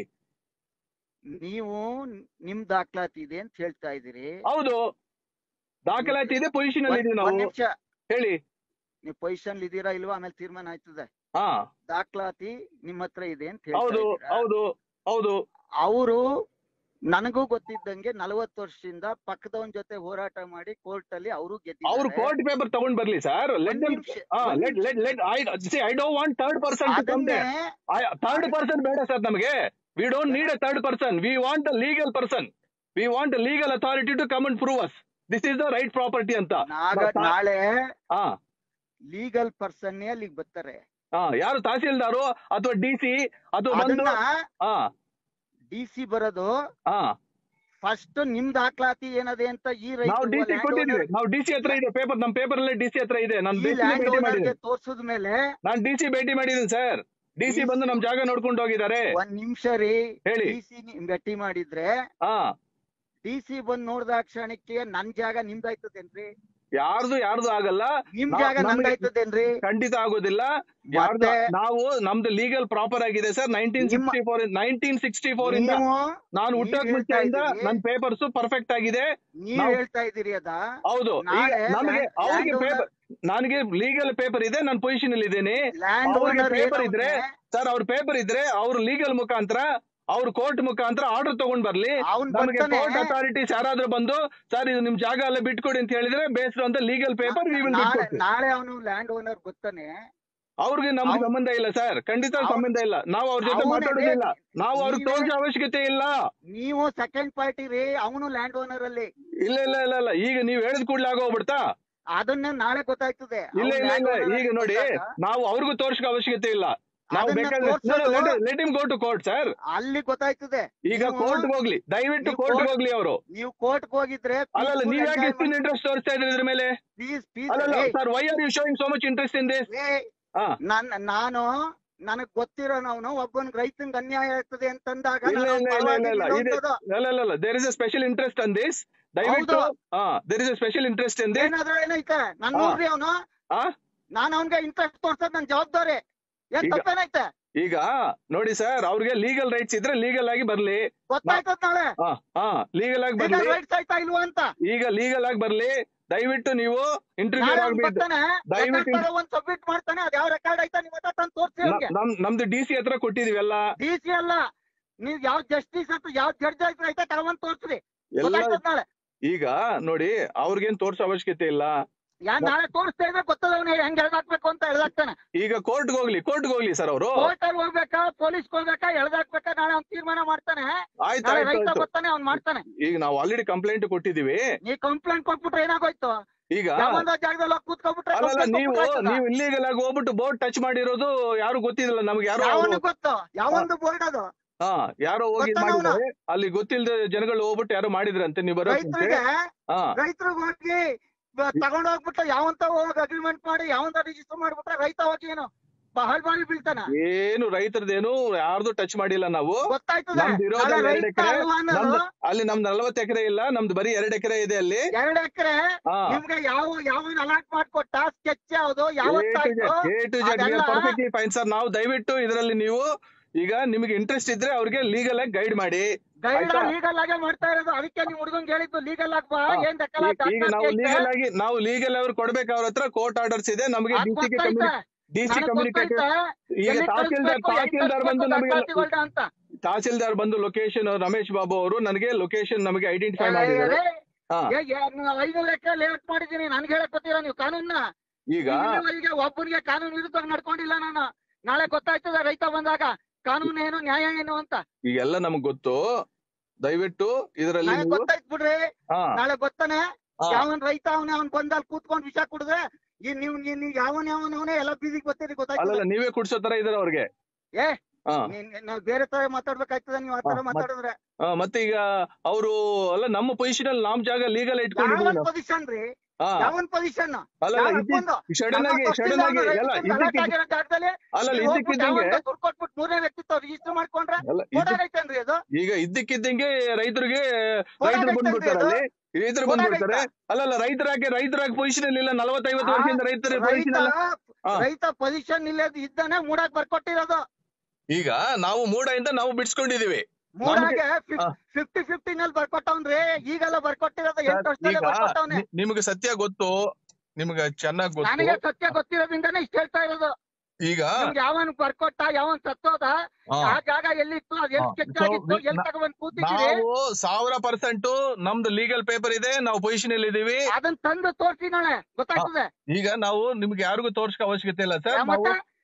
A: ನೀವು ನಿಮ್ ದಾಖಲಾತಿ ಇದೆ ಅಂತ ಹೇಳ್ತಾ ಇದೀರಿ.
C: ಹೌದು ದಾಖಲಾತಿ ಇದೆ, ಪೊಸಿಷನ್ ಅಲ್ಲಿ ಇದೀವಿ
A: ಒಂದ್
C: ನಾವು.
A: ನಿಮಿಷ,
C: ಹೇಳಿ.
A: ನೀವು ಪೊಸಿಷನ್ ಇದೀರಾ ಇಲ್ವಾ ಆಮೇಲೆ ತೀರ್ಮಾನ ಆಯ್ತದೆ.
C: ಹಾ
A: ದಾಖಲಾತಿ ನಿಮ್ ಹತ್ರ ಇದೆ ಅಂತ ಹೇಳ್ತಾ
C: ಹೌದು
A: ಇದೀರಾ.
C: ಹೌದು ಹೌದು
A: ಅವರು ನನಗೂ ಗೊತ್ತಿದ್ದಂಗೆ ನಲವತ್ತು ವರ್ಷದಿಂದ ಪಕ್ಕದವನ್ ಜೊತೆ ಹೋರಾಟ ಮಾಡಿ ಕೋರ್ಟ್ ಅಲ್ಲಿ ಅವರು
C: ಅವ್ರು
A: ಗೆದ್ದಿದ್ದಾರೆ.
C: ಕೋರ್ಟ್ ಪೇಪರ್ ತಗೊಂಡ್ ಬರ್ಲಿ ಸರ್. ಲೆಟ್
A: ಒಂದ್
C: ದೆಮ್
A: ನಿಮಿಷ,
C: ಹಾ
A: ಒಂದ್
C: let let let I see I don't want third person to come
A: ಅದನ್ನೇ
C: ದೇರ್. ಥರ್ಡ್ ಪರ್ಸನ್ ಬೇಡ ಸರ್ ನಮಗೆ.
D: We don't need a third person, we want a legal person, we want a legal authority to come and prove us this is the right property ಅಂತ.
A: ನಾಗ- ನಾಳೆ
D: ಹಾ
A: legal person ಅಲ್ಲಿಗೆ ಬರ್ತಾರೆ.
D: ಹಾ ಯಾರು ತಹಸೀಲ್ದಾರು ಅಥವಾ ಡಿ ಸಿ ಅಥವಾ ಬಂದು
A: ಅದನ್ನ
D: ಹಾ
A: ಡಿ ಸಿ ಬರೋದು
D: ಹಾ
A: ಫಸ್ಟ್ ನಿಮ್ ದಾಖಲಾತಿ ಏನದೆ ಅಂತ ಈ
D: ನಾವು ಡಿ ಸಿ ಕೊಟ್ಟಿದ್ವಿ, ನಾವು ಡಿ ಸಿ ಹತ್ರ ಇದೆ ಪೇಪರ್, ನಮ್ ಪೇಪರ್ ಅಲ್ಲೇ ಡಿ ಸಿ ಹತ್ರ ಇದೆ. ನಾನು ಡಿ ಸಿ
A: ಲ್ಯಾಂಡ್
D: ಭೇಟಿ
A: ಓನರ್ಗೆ
D: ಮಾಡಿದ್ದೀನಿ,
A: ತೋರ್ಸಿದ ಮೇಲೆ
D: ನಾನು ಡಿ ಸಿ ಭೇಟಿ ಮಾಡಿದ್ದೀನಿ ಸರ್. ಡಿ ಸಿ ಬಂದು ನಮ್ ಜಾಗ ನೋಡ್ಕೊಂಡು ಹೋಗಿದ್ದಾರೆ.
A: ಒಂದ್ ನಿಮಿಷ ರೀ,
D: ಹೇಳಿ.
A: ಡಿ ಸಿ ಭೇಟಿ ಮಾಡಿದ್ರೆ
D: ಹಾ
A: ಡಿ ಸಿ ಬಂದ್ ನೋಡ್ದ ಕ್ಷಣಕ್ಕೆ ನನ್ ಜಾಗ ನಿಮ್ದಾಯ್ತದೇನ್ರಿ?
D: ಯಾರ್ದು ಯಾರ್ದು ಆಗಲ್ಲ,
A: ನಿಮ್
D: ನಾವ್-
A: ಜಾಗ
D: ನಮ್ಗೆ
A: ನಂದಾಯ್ತದೇನ್ರಿ?
D: ಖಂಡಿತ ಆಗೋದಿಲ್ಲ. ಯಾರ್ದು
A: ಮತ್ತೆ?
D: ನಾವು ನಮ್ದು ಲೀಗಲ್ ಪ್ರಾಪರ್ ಆಗಿದೆ ಸರ್. ನೈನ್ಟೀನ್
A: ನಿಮ್ಮ-
D: sixty four nineteen sixty four ಇಂದ
A: ನೀವು
D: ನಾನು
A: ನೀವ್
D: ಹುಟ್ಟೋಕ್
A: ಹೇಳ್ತಾ
D: ಮುಂಚೆಯಿಂದ
A: ಇದೀರಿ,
D: ನನ್ ಪೇಪರ್ಸ್ ಪರ್ಫೆಕ್ಟ್ ಆಗಿದೆ.
A: ನೀವ್
D: ನಾವು-
A: ಹೇಳ್ತಾ ಇದೀರಿ ಅದ
D: ಹೌದು, ಈಗ
A: ನಾಳೆ
D: ನಮಗೆ
A: land-
D: ಅವ್ರಿಗೆ
A: land
D: ಪೇಪರ್, ನನಗೆ ಲೀಗಲ್ ಪೇಪರ್ ಇದೆ, ನಾನು ಪೊಸಿಷನ್ ಅಲ್ಲಿ ಇದ್ದೇನೆ.
A: ಲ್ಯಾಂಡ್
D: ಅವ್ರಿಗೆ
A: ಓನರ್
D: ಪೇಪರ್ ಇದ್ರೆ ಸರ್, ಅವ್ರ ಪೇಪರ್ ಇದ್ರೆ ಅವ್ರು ಲೀಗಲ್ ಮುಖಾಂತರ, ಅವ್ರ ಕೋರ್ಟ್ ಮುಖಾಂತರ ಆರ್ಡರ್ ತಗೊಂಡ್ ಬರ್ಲಿ.
A: ಅವ್ನ್
D: ನಮಗೆ
A: ಬರ್ತಾನೆ.
D: ಕೋರ್ಟ್ ಅಥಾರಿಟೀಸ್ ಯಾರಾದ್ರೂ ಬಂದು ಸರ್ ಇದು ನಿಮ್ ಜಾಗ ಎಲ್ಲ ಬಿಟ್ಕೊಡಿ ಅಂತ ಹೇಳಿದ್ರೆ ಬೇಸ್ಡ್ ಅಂತ ಲೀಗಲ್ ಪೇಪರ್ ವಿ ವಿಲ್
A: ನಾಳೆ
D: ಬಿಟ್ಕೊಡ್ತೀವಿ.
A: ನಾಳೆ ಅವನು ಲ್ಯಾಂಡ್ ಓನರ್ ಗೊತ್ತಾನೆ,
D: ಅವ್ರಿಗೆ ನಮ್ಗೆ
A: ಅವ್ನ್-
D: ಸಂಬಂಧ ಇಲ್ಲ ಸರ್, ಖಂಡಿತ
A: ಅವ್ನ್-
D: ಸಂಬಂಧ ಇಲ್ಲ. ನಾವು ಅವ್ರ ಜೊತೆ
A: ಅವ್ನೇ
D: ಮಾತಾಡೋದಿಲ್ಲ, ನಾವು ಅವ್ರಿಗೆ
A: ನೀವೇ-
D: ತೋರಿಸೋ ಅವಶ್ಯಕತೆ ಇಲ್ಲ.
A: ನೀವು ಸೆಕೆಂಡ್ ಪಾರ್ಟಿ ರೀ, ಅವನು ಲ್ಯಾಂಡ್ ಓನರ್ ಅಲ್ಲಿ.
D: ಇಲ್ಲ ಇಲ್ಲ ಇಲ್ಲ ಇಲ್ಲ ಈಗ ನೀವ್ ಹೇಳಿದ ಕೂಡಲೇ ಆಗೋಗ್ಬಿಡ್ತಾ?
A: ಅದನ್ನ ನಾಳೆ ಗೊತ್ತಾಯ್ತದೆ.
D: ಇಲ್ಲ
A: ಅವ್ನು
D: ಇಲ್ಲ
A: land
D: ಇಲ್ಲ
A: owner
D: ಈಗ
A: ಅಲ್ಲಿ
D: ನೋಡಿ,
A: ಬಂದಾಗ
D: ನಾವು ಅವ್ರಿಗೂ ತೋರ್ಸೋ ಅವಶ್ಯಕತೆ ಇಲ್ಲ. ನಾವು
A: ಅದನ್ನ
D: ಬೇಕಾದ್ರೆ
A: ತೋರ್ಸೋದು-
D: let him go to court sir.
A: ಅಲ್ಲಿ ಗೊತ್ತಾಯ್ತದೆ.
D: ಈಗ
A: ನೀವು-
D: ಕೋರ್ಟ್ ಹೋಗ್ಲಿ, ದಯವಿಟ್ಟು
A: ನೀವು
D: ಕೋರ್ಟ್
A: court-
D: ಹೋಗ್ಲಿ ಅವರು.
A: ನೀವು ಕೋರ್ಟ್ ಹೋಗಿದ್ರೆ
D: ಅಲ್ಲಲ್ಲ ನೀವ್ ಯಾಕೆ ಇಷ್ಟು ಇಂಟ್ರೆಸ್ಟ್ ತೋರಿಸ್ತಾ ಇದ್ರಿ ಇದ್ರ ಮೇಲೆ?
A: ಪ್ಲೀಸ್
D: ಅಲ್ಲಲ್ಲ
A: please
D: sir, why are you showing so much interest in this? ಹಾ
A: ನನ್ ನಾನು ನನಗ್ ಗೊತ್ತಿರೋ ನಾವು ಒಬ್ಬನ್ ರೈತಂಗ್ ಅನ್ಯಾಯ ಆಗ್ತದೆ ಅಂತಂದಾಗ
D: ಇಲ್ಲ
A: ನಾನು
D: ಇಲ್ಲ ಇಲ್ಲ ಇಲ್ಲ ಇಲ್ಲ
A: ಪರವಾಗಿ
D: ಇದೆ
A: ನಿಲ್ಲೋದು.
D: ಇಲ್ಲ ಇಲ್ಲ ಇಲ್ಲ there is a special interest in this. ದಯವಿಟ್ಟು
A: ಹೌದು.
D: ಹಾ there is a special interest in this.
A: ಏನಾದ್ರೂ ಏನೈತೆ ನನ್
D: ಹಾ.
A: ನೋಡ್ರಿ ಅವನು,
D: ಹಾ
A: ನಾನು ಅವನ್ಗೆ ಇಂಟ್ರೆಸ್ಟ್ ತೋರ್ಸೋದ್ ನನ್ ಜವಾಬ್ದಾರಿ. ಏನ್
D: ಈಗ-
A: ತಪ್ಪೇನೈತೆ?
D: ಈಗ ನೋಡಿ ಸರ್, ಅವ್ರಿಗೆ ಲೀಗಲ್ ರೈಟ್ಸ್ ಇದ್ರೆ ಲೀಗಲ್ ಆಗಿ ಬರ್ಲಿ.
A: ಗೊತ್ತಾಯ್ತದ ನಾಳೆ
D: ಹಾ ಹಾ ಲೀಗಲ್ ಆಗಿ ಬರ್ಲಿ.
A: ರೈಟ್ಸ್ ಆಯ್ತಾ ಇಲ್ವಾ ಅಂತ.
D: ಈಗ ಲೀಗಲ್ ಆಗಿ ಬರ್ಲಿ. ದಯವಿಟ್ಟು ನೀವು ಇಂಟರ್ವ್ಯೂ
A: ನಾಳೆ ಅವ್ನ್
D: ಆಗ್ಬೇಕು.
A: ಬರ್ತಾನೆ,
D: ದಯವಿಟ್ಟು
A: record ಒಂದ್ ಸಬ್ಮಿಟ್ ಮಾಡ್ತಾನೆ, ಅದ್ ಯಾವ ರೆಕಾರ್ಡ್ ಆಯ್ತಾ ನಿಮ್ಮ ಹತ್ರ ತಂದು ತೋರ್ಸಿ ಅವ್ನಿಗೆ.
D: ನಮ್ ನಮ್ದು ಡಿ ಸಿ ಹತ್ರ ಕೊಟ್ಟಿದೀವಿ ಎಲ್ಲ
A: ಡಿ ಸಿ ಅಲ್ಲ, ನೀವ್ ಯಾವ ಜಸ್ಟಿಸ್ ಅಂತ ಯಾವ ಜಡ್ಜ್ ಆಯ್ತಾ ತಗೊಂಡ್ ತೋರ್ಸ್ರಿ.
D: ಎಲ್ಲ.
A: ಗೊತ್ತಾಯ್ತದ ನಾಳೆ.
D: ಈಗ ನೋಡಿ, ಅವ್ರಿಗೇನ್ ತೋರ್ಸೋ ಅವಶ್ಯಕತೆ ಇಲ್ಲ.
A: ಯಾ ನಾಳೆ ತೋರಿಸ್ತಾ ಇದ್ರೆ ಗೊತ್ತದ ಅವ್ನು ಹೆಂಗ್ ಎಳ್ದಾಕ್ಬೇಕು ಅಂತ ಎಳ್ದಾಕ್ತಾನೆ.
D: ಈಗ ಕೋರ್ಟ್ಗೆ ಹೋಗ್ಲಿ, ಕೋರ್ಟ್ಗೆ ಹೋಗ್ಲಿ ಸರ್ ಅವರು.
A: ಕೋರ್ಟ್ ಅಲ್ಲಿ ಹೋಗ್ಬೇಕಾ, ಪೊಲೀಸ್ ಹೋಗ್ಬೇಕಾ, ಎಳ್ದಾಕ್ಬೇಕಾ, ನಾಳೆ ಅವ್ನ್ ತೀರ್ಮಾನ ಮಾಡ್ತಾನೆ.
D: ಆಯ್ತು
A: ನಾಳೆ
D: ಆಯ್ತು
A: ರೈತ
D: ಆಯ್ತು.
A: ಬರ್ತಾನೆ, ಅವ್ನ್ ಮಾಡ್ತಾನೆ.
D: ಈಗ ನಾವು ಆಲ್ರೆಡಿ ಕಂಪ್ಲೇಂಟ್ ಕೊಟ್ಟಿದೀವಿ.
A: ನೀ ಕಂಪ್ಲೇಂಟ್ ಕೊಟ್ಬಿಟ್ರೆ ಏನಾಗೋಯ್ತು?
D: ಈಗ
A: ಯಾವಂದ ಜಾಗದಲ್ಲಿ ಹೋಗಿ ಕೂತ್ಕೊಂಡ್ಬಿಟ್ರೆ
D: ಅಲ್ಲಲ್ಲ
A: complaint
D: ನೀವು
A: ಕೊಟ್ಬಿಟ್ರೆ ಆಯ್ತದ?
D: ನೀವು ಇಲ್ಲಿಗಲ್ ಆಗಿ ಹೋಗ್ಬಿಟ್ಟು ಬೋರ್ಡ್ ಟಚ್ ಮಾಡಿರೋದು ಯಾರು ಗೊತ್ತಿಲ್ಲ ನಮ್ಗೆ. ಯಾರೋ ಅವ್ರು-
A: ಯಾವನಿಗೆ ಗೊತ್ತು? ಯಾವೊಂದು ಬೋರ್ಡ್ ಅದು?
D: ಹಾ ಯಾರೋ ಹೋಗಿ
A: ಗೊತ್ತಾನ ಅವ್ನು?
D: ಮಾಡಿದ್ದಾರೆ, ಅಲ್ಲಿ ಗೊತ್ತಿಲ್ಲದ ಜನಗಳು ಹೋಗ್ಬಿಟ್ಟು ಯಾರೋ ಮಾಡಿದ್ರಂತೆ ನೀವು ಬರೋದಂತೆ.
A: ರೈತರಿಗೆ
D: ಹಾ
A: ರೈತರಿಗೆ ಹೋಗಿ ತಗೊಂಡ್ ಹೋಗ್ಬಿಟ್ಟು ಯಾವಂತ ಹೋಗಿ ಅಗ್ರಿಮೆಂಟ್ ಮಾಡಿ ಯಾವಂತ ರಿಜಿಸ್ಟರ್ ಮಾಡ್ಬಿಟ್ರೆ ರೈತ ಹೋಗಿ ಏನು ಬಹಳ ಬಾಳಿ ಬೀಳ್ತಾನ.
D: ಏನು ರೈತರದೇನು ಯಾರ್ದು ಟಚ್ ಮಾಡಿಲ್ಲ ನಾವು.
A: ಗೊತ್ತಾಯ್ತದೆ.
D: ನಮ್ದು ಇರೋದು
A: ನಾಳೆ
D: ಎರಡು
A: ರೈತ
D: ಎಕರೆ.
A: ಅಲ್ವಾ ಅನ್ನೋದು?
D: ನಮ್ದು ಅಲ್ಲಿ ನಮ್ದು ನಲ್ವತ್ತು ಎಕರೆ ಇಲ್ಲ, ನಮ್ದು ಬರೀ ಎರಡು ಎಕರೆ ಇದೆ ಅಲ್ಲಿ.
A: ಎರಡ್ ಎಕರೆ
D: ಹಾ
A: ನಿಮ್ಗೆ ಯಾವ ಯಾವನ್ ಅಲಾಟ್ ಮಾಡ್ಕೊಟ್ಟ, ಸ್ಕೆಚ್ ಯಾವ್ದು, ಯಾವತ್ತಾಯ್ತು ಅದೆಲ್ಲ
D: ಪರ್ಫೆಕ್ಟ್ಲಿ ಫೈನ್ ಸರ್. ನಾವು ದಯವಿಟ್ಟು ಇದರಲ್ಲಿ ನೀವು ಈಗ ನಿಮಗೆ ಇಂಟ್ರೆಸ್ಟ್ ಇದ್ರೆ ಅವ್ರಿಗೆ ಲೀಗಲ್ ಆಗಿ ಗೈಡ್ ಮಾಡಿ.
A: ಗೈಡ್
D: ಆಯ್ತಾ?
A: ಲೀಗಲ್ ಆಗೇ ಮಾಡ್ತಾ ಇರೋದು. ಅದಕ್ಕೆ ನೀವು ಹುಡುಗಂಗ್ ಹೇಳಿದ್ದು ಲೀಗಲ್ ಆಗಿ ಬಾ,
D: ಹಾ.
A: ಏನ್ ಬೇಕಾಲ್ಲ
D: ಈಗ- ಈಗ ನಾವು ಲೀಗಲ್ ಆಗಿ ನಾವು ಲೀಗಲ್ ಅವ್ರು ಕೊಡ್ಬೇಕು. ಅವ್ರ ಹತ್ರ ಕೋರ್ಟ್ ಆರ್ಡರ್ಸ್ ಇದೆ ನಮಗೆ. D C D C communicated ಈಗ ತಹಸೀಲ್ದಾರ್ ತಹಸೀಲ್ದಾರ್ ಬಂದು ನಮಗೆ
A: ಅಂತ
D: ತಹಸೀಲ್ದಾರ್ ಬಂದು ಲೊಕೇಶನ್ ರಮೇಶ್ ಬಾಬು ಅವರು ನನಗೆ ಲೊಕೇಶನ್ ನಮಗೆ ಐಡೆಂಟಿಫೈ ಮಾಡಿದ್ದಾರೆ. ಹಾ
A: ಐನೂರು ಎಕರೆ ಲೇಔಟ್ ಮಾಡಿದೀನಿ, ನನ್ಗೆ ಹೇಳಕ್ ಗೊತ್ತಿಲ್ಲ ನೀವು ಕಾನೂನ್ನ.
D: ಈಗ
A: ಇಲ್ಲಿವರೆಗೆ ಒಬ್ಬನಿಗೆ ಕಾನೂನು ವಿರುದ್ಧ ನಡ್ಕೊಂಡಿಲ್ಲ ನಾನು. ನಾಳೆ ಗೊತ್ತಾಯ್ತದ ರೈತ ಬಂದಾಗ ಕಾನೂನು ಏನು, ನ್ಯಾಯ ಏನು ಅಂತ.
D: ಈಗೆಲ್ಲ ನಮಗ್ ಗೊತ್ತು. ದಯವಿಟ್ಟು ಇದರಲ್ಲಿ
A: ನಾಳೆ
D: ನೀವು
A: ಗೊತ್ತಾಯ್ತು ಬಿಡ್ರಿ.
D: ಹಾ
A: ನಾಳೆ ಗೊತ್ತಾನೆ
D: ಹಾ.
A: ಯಾವನ್ ರೈತ ಅವನೇ ಅವ್ನ್ ಬಂದಲ್ಲಿ ಕೂತ್ಕೊಂಡ್ ವಿಷ ಕುಡಿದ್ರೆ ಈ ನೀವು ನೀವು ಯಾವನ್ ಯಾವನ್ ಅವನೇ ಎಲ್ಲ ಬೀದಿಗೆ ಬರ್ತೀರಿ. ಗೊತ್ತಾಯ್ತದ?
D: ಅಲ್ಲಲ್ಲ ನೀವೇ ಕುಡ್ಸೋ ತರ ಇದಾರೆ ಅವ್ರಿಗೆ.
A: ಏ
D: ಹಾ
A: ನೀನ್- ನಾವ್ ಬೇರೆ ತರ ಮಾತಾಡ್ಬೇಕಾಗ್ತದ ನೀವು ಆ ತರ
D: ಹಾ, ಮತ್-
A: ಮಾತಾಡಿದ್ರೆ.
D: ಹಾ, ಮತ್ತೆ ಈಗ ಅವರು ಅಲ್ಲ ನಮ್ಮ ಪೊಸಿಷನ್ ಅಲ್ಲಿ ನಮ್ ಜಾಗ ಲೀಗಲ್ ಇಟ್ಕೊಂಡಿದೀವಿ
A: ಯಾವನ್
D: ನಾವು.
A: ಪೊಸಿಷನ್ ರೀ?
D: ಹಾ
A: ಯಾವನ್ ಪೊಸಿಷನ್?
D: ಅಲ್ಲಲ್ಲ ಸಡನ್ ಆಗಿ ಸಡನ್ ಆಗಿ ಎಲ್ಲ ಇದ್ದಕ್ಕಿದ್ದ ಅಲ್ಲಲ್ಲ ಇದ್ದಕ್ಕಿದ್ದಂಗೆ
A: ದುಡ್ಡು ಕೊಟ್ಬಿಟ್ಟು ಮೂರನೇ ವ್ಯಕ್ತಿತ್ವ ರಿಜಿಸ್ಟರ್ ಮಾಡ್ಕೊಂಡ್ರೆ
D: ಅಲ್ಲ ಇದ್ದ-
A: ಓಡಾಡೈತೇನ್ರಿ ಅದು?
D: ಈಗ ಇದ್ದಕ್ಕಿದ್ದಂಗೆ ರೈತರಿಗೆ ರೈತರು
A: ಓಡಾಡೈತೇನ್ರಿ
D: ಬಂದ್ಬಿಡ್ತಾರೆ
A: ಅದು?
D: ಅಲ್ಲಿ. ರೈತರು ಬಂದ್ಬಿಡ್ತಾರೆ. ಅಲ್ಲಲ್ಲ ರೈತರಾಗಿ ರೈತರಾಗಿ ಪೊಸಿಷನ್ ಅಲ್ಲಿ ಇಲ್ಲ. ನಲವತ್ತೈವತ್ತು ವರ್ಷದಿಂದ ರೈತರ ಪೊಸಿಷನ್
A: ರೈತ
D: ಅಲ್ಲ. ಹಾ.
A: ರೈತ ಪೊಸಿಷನ್ ಇಲ್ಲದ ಇದ್ದಾನೆ ಮೂಡಾಕ್ ಬರ್ಕೊಟ್ಟಿರೋದು.
D: ಈಗ ನಾವು ಮೂಡದಿಂದ ನಾವು ಬಿಡ್ಸ್ಕೊಂಡಿದೀವಿ.
A: ಮೂಡಾಗೆ
D: ಹಾ.
A: ಫಿಫ್ಟಿ ಫಿಫ್ಟಿ ನಲ್ಲಿ ಬರ್ಕೊಟ್ಟವ್ನ್ರಿ. ಈಗೆಲ್ಲ ಬರ್ಕೊಟ್ಟಿರೋದು ಎಂಟು
D: ಈಗ
A: ವರ್ಷದಲ್ಲಿ ಬರ್ಕೊಟ್ಟವ್ನೆ.
D: ನಿ- ನಿಮ್ಗೆ ಸತ್ಯ ಗೊತ್ತು, ನಿಮ್ಗೆ ಚೆನ್ನಾಗ್ ಗೊತ್ತು.
A: ನನಗೆ ಸತ್ಯ ಗೊತ್ತಿರೋದ್ರಿಂದಾನೇ ಇಷ್ಟ ಹೇಳ್ತಾ ಇರೋದು.
D: ಈಗ
A: ನಿಮ್ಗೆ ಯಾವನ್ ಬರ್ಕೊಟ್ಟ, ಯಾವನ್ ಸತ್ತೋದ,
D: ಹಾ.
A: ಆ ಜಾಗ ಎಲ್ಲಿತ್ತು, ಅದ್ ಎಲ್ಲಿ
D: ಹಾ.
A: ಸ್ಕೆಚ್
D: So,
A: ಆಗಿತ್ತು,
D: we-
A: ಎಲ್ಲಿ
D: ನಾ-
A: ತಗೊಂಡ್ ಕೂತಿದ್ದೀರಿ,
D: ನಾವು ಸಾವಿರ ಪರ್ಸೆಂಟ್ ನಮ್ದು ಲೀಗಲ್ ಪೇಪರ್ ಇದೆ, ನಾವು ಪೊಸಿಷನ್ ಅಲ್ಲಿ ಇದೀವಿ.
A: ಅದನ್ನ ತಂದು ತೋರ್ಸಿ ನಾಳೆ ಗೊತ್ತಾಗ್ತದೆ.
D: ಈಗ ನಾವು ನಿಮ್ಗೆ ಯಾರಿಗೂ ತೋರ್ಸಕ್ ಅವಶ್ಯಕತೆ ಇಲ್ಲ ಸರ್. ನಾವು
A: ಮತ್ತೆ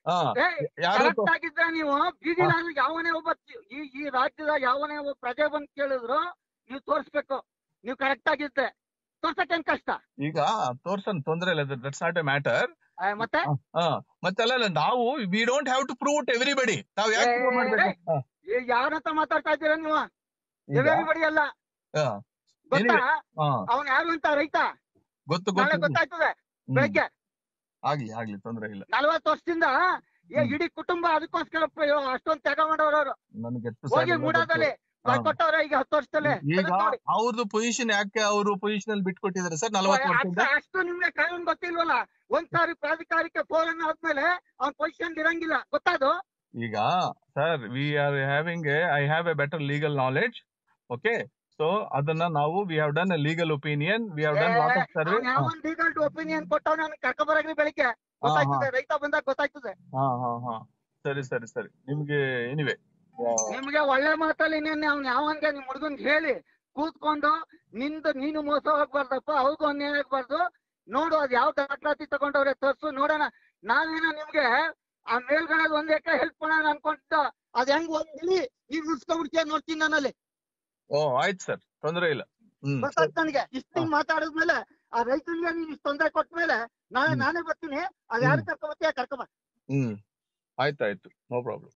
C: ಹಾ
A: ಏ
C: ಯಾರು
A: ಕರೆಕ್ಟ್ ಆಗಿದ್ರೆ ನೀವು ಬೀದಿ ನಾನು ಯಾವನೇ ಒಬ್ಬ ಚಿ- ಈ ಈ ರಾಜ್ಯದ ಯಾವನೇ ಒಬ್ಬ ಪ್ರಜೆ ಬಂದ್ ಕೇಳಿದ್ರು ನೀವು ತೋರ್ಸ್ಬೇಕು ನೀವು ಕರೆಕ್ಟ್ ಆಗಿದ್ದೆ. ತೋರ್ಸಕ್ಕೇನ್ ಕಷ್ಟ?
C: ಈಗ ತೋರ್ಸನ್ ತೊಂದ್ರೆ ಇಲ್ಲ, ದಟ್ಸ್ ನಾಟ್ ಎ ಮ್ಯಾಟರ್.
A: ಆ, ಮತ್ತೆ
C: ಮತ್ತೆ ಅಲ್ಲ ನಾವು we don't have to prove to everybody. ನಾವ್ ಯಾಕೆ
A: ಏ,
C: ಪ್ರೂವ್ ಮಾಡ್ಬೇಕು? ಹಾ,
A: ಈ ಯಾರಂತ ಮಾತಾಡ್ತಾ ಇದ್ದೀರಾ ನೀವು?
C: ಈಗ
A: ಎವರಿಬಡಿ ಅಲ್ಲ
C: ಹಾ,
A: ಗೊತ್ತಾ?
C: anyway, ಹಾ,
A: ಅವನ್ ಯಾರು ಅಂತ ರೈತ
C: ಗೊತ್ತು
A: ನಾಳೆ
C: ಗೊತ್ತು.
A: ಗೊತ್ತಾಯ್ತದೆ.
C: ಹ್ಮ್.
A: ಬೆಳಗ್ಗೆ
C: ಆಗ್ಲಿ ಆಗ್ಲಿ ತೊಂದ್ರೆ ಇಲ್ಲ.
A: ನಲ್ವತ್ತು ವರ್ಷದಿಂದ ಏ
C: ಹ್ಮ್.
A: ಇಡೀ ಕುಟುಂಬ ಅದಕ್ಕೋಸ್ಕರ ಅಷ್ಟೊಂದ್ ತ್ಯಾಗ ಮಾಡೋರು ಅವ್ರು.
C: ನನ್ಗೆ ಎಷ್ಟು
A: ಹೋಗಿ
C: ಸಾಲ
A: ಮೂಡಾದಲ್ಲಿ
C: ಹಾ.
A: ಕೊಟ್ಟವ್ರೆ ಈಗ ಹತ್ತು ವರ್ಷದಲ್ಲೇ.
C: ಈಗ
A: ತೆಗೆದ್ ನೋಡಿ.
C: ಅವ್ರದ್ದು ಪೊಸಿಷನ್ ಯಾಕೆ ಅವರು ಪೊಸಿಷನ್ ಅಲ್ಲಿ ಬಿಟ್ಕೊಟ್ಟಿದ್ದಾರೆ ಸರ್ ನಲವತ್ತು ವರ್ಷದಿಂದ?
A: ಅಷ್ಟು ಅಷ್ಟು ನಿಮ್ಗೆ ಕಾನೂನು ಗೊತ್ತಿಲ್ವಲ್ಲ. ಒಂದ್ ಸಾರಿ ಪ್ರಾಧಿಕಾರಕ್ಕೆ ಫೋನ್ ಆದ್ಮೇಲೆ ಅವ್ನ ಪೊಸಿಷನ್ ಇರಂಗಿಲ್ಲ ಗೊತ್ತಾದು.
C: ಈಗ sir we are having a I have a better legal knowledge. Okay, so ಅದನ್ನ ನಾವು we have done a legal opinion, we have done lot of survey.
A: ಯಾವನ್ ಲೀಗಲ್ ಒಪಿನಿಯನ್ ಕೊಟ್ಟವ್ ನಾನು ಕರ್ಕೊ ಬರಾಗ್ರಿ ಬೆಳಿಗ್ಗೆ ಗೊತ್ತಾಯ್ತದೆ. ರೈತ ಬಂದಾಗ ಗೊತ್ತಾಯ್ತದೆ.
C: ಹಾ ಹಾ ಹಾ ಸರಿ ಸರಿ ಸರಿ. ನಿಮ್ಗೆ ಎನಿವೆ
A: ನಿಮ್ಗೆ ಒಳ್ಳೆ ಮಾತಲ್ಲಿ ನಿನ್ನೆ ಅವ್ನ್ ಯಾವನ್ಗೆ ನಿಮ್ ಹುಡುಗನ್ ಹೇಳಿ ಕೂತ್ಕೊಂಡು ನಿಂದು ನೀನು ಮೋಸ ಹೋಗ್ಬಾರ್ದಪ್ಪ, ಅವ್ರಿಗೂ ಅನ್ಯಾಯ ಆಗ್ಬಾರ್ದು. ನೋಡು ಅದ್ ಯಾವ ದಾಖಲಾತಿ ತಗೊಂಡವ್ರೆ ತೋರ್ಸು ನೋಡೋಣ. ನಾವೇನೋ ನಿಮ್ಗೆ ಆ ಮೇಲ್ಗಡೆ ಒಂದ್ ಎಕರೆ ಹೆಲ್ಪ್ ಮಾಡೋಣ ಅನ್ಕೊಂಡಿದ್ದ. ಅದ್ ಹೆಂಗ್ ಒಂದ್ ಇಳಿ ನೀವ್ ಉಳ್ಸ್ಕೊಂಡ್ಬಿಡ್ತೀಯ ನೋಡ್ತೀನಿ ನಾನಲ್ಲಿ.
C: ಓ ಆಯ್ತು ಸರ್, ತೊಂದ್ರೆ ಇಲ್ಲ. ಹ್ಮ್
A: ಗೊತ್ತಾಯ್ತು ನನಗೆ. ಇಷ್ಟು ಮಾತಾಡಿದ್ಮೇಲೆ ಆ ರೈತರಿಗೆ ನೀನ್ ಇಷ್ಟು ತೊಂದರೆ ಕೊಟ್ಮೇಲೆ ನಾಳೆ ನಾನೇ ಬರ್ತೀನಿ. ಅದ್ ಯಾರು ಕರ್ಕೊಂಬತ್ತೀಯ ಕರ್ಕೊಂಬ.
C: ಹ್ಮ್ ಆಯ್ತಾಯ್ತು, ನೋ ಪ್ರಾಬ್ಲಮ್.